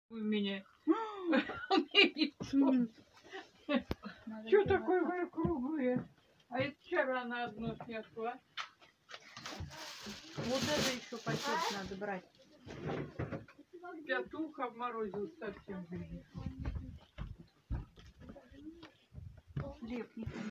У меня. Что такое круглые? А это вчера на одно снесла. Вот это еще пакет надо брать. Петух обморозил совсем. Хлеб не